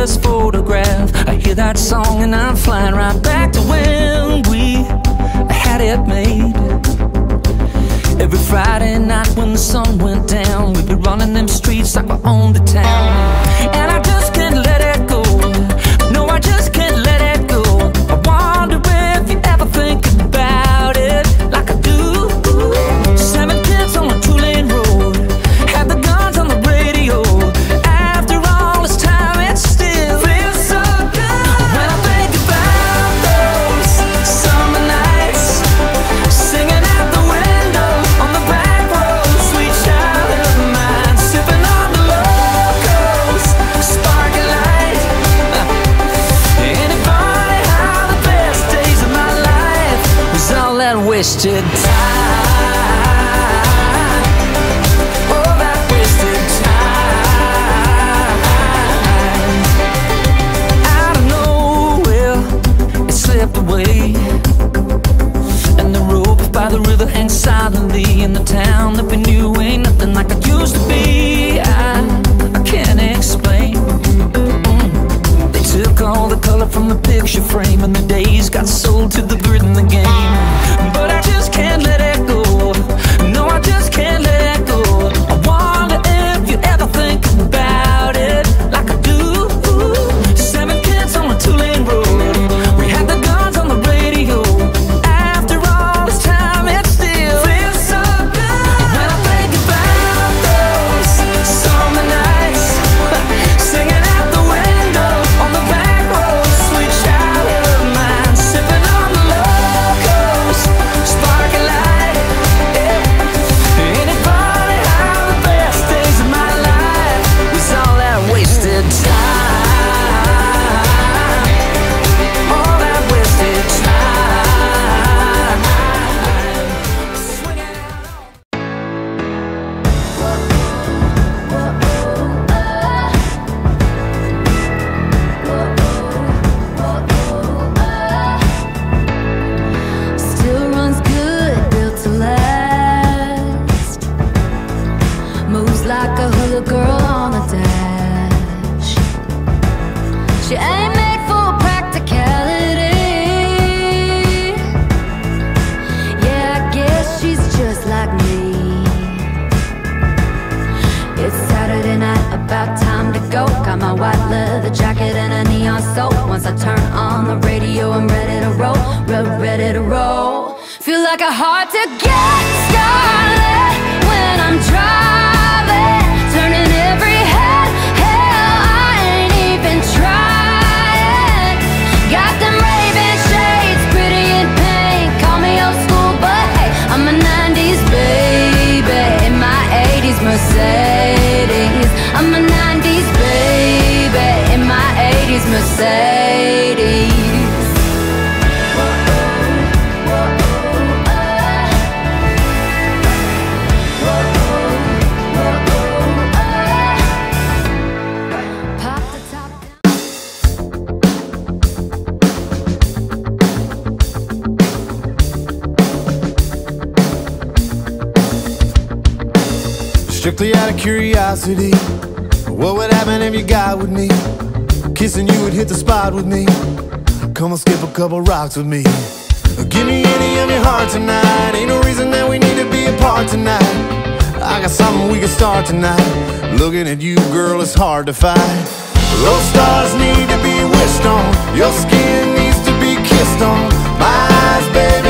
first photograph. I hear that song and I'm flying right back to when we had it made. Every Friday night when the sun went down, we'd be running them streets like we owned the town. And I just can't let it go. No, I just can't let it go. I wonder if you ever think about it like I do. 7 kids on a 2-lane road, had the guns on the radio. After all this time, it still feels so good when I think about those summer nights, singing out the window on the back road, sweet childhood of mine, sipping on the locals, sparkling light. Ain't it funny how the best days of my life was all that wasted time? All that wasted time. Out of nowhere, it slipped away, and the rope by the river hangs silently in the town that we knew ain't nothing like it used to be. I can't explain. They took all the color from the picture frame, and the days got sold to the grid in the game. But I just can't let it go. No, I just can't let it go. I wonder if you ever think about it like I do. 7 kids on a 2-lane road, we had the guns on the radio. After all this time, it still feels so good when I think about those summer nights, singing out the window on the back road, sweet childhood of mine, sipping on the locals, sparkling light. Yeah. Ain't it funny how the best days of my life was all that wasted time? All that wasted time. Swinging out on Still runs good, built to last. Moves like a hula girl on a dash. She ain't made for practicality. Yeah, I guess she's just like me. It's Saturday night, about time to go. Got my white leather jacket and a neon soap. Once I turn on the radio, I'm ready to roll, ready to roll. Feel like a heart to get started when I'm driving, turning every head. Hell, I ain't even trying. Got them raving shades, pretty in pink. Call me old school, but hey, I'm a 90s baby in my 80s Mercedes. I'm a 90s baby in my 80s Mercedes. Pop the top down. Strictly out of curiosity, what would happen if you got with me? Kissing you would hit the spot with me. Come and skip a couple rocks with me. Give me any of your heart tonight. Ain't no reason that we need to be apart tonight. I got something we can start tonight. Looking at you, girl, it's hard to fight. Those stars need to be wished on. Your skin needs to be kissed on. My eyes, baby,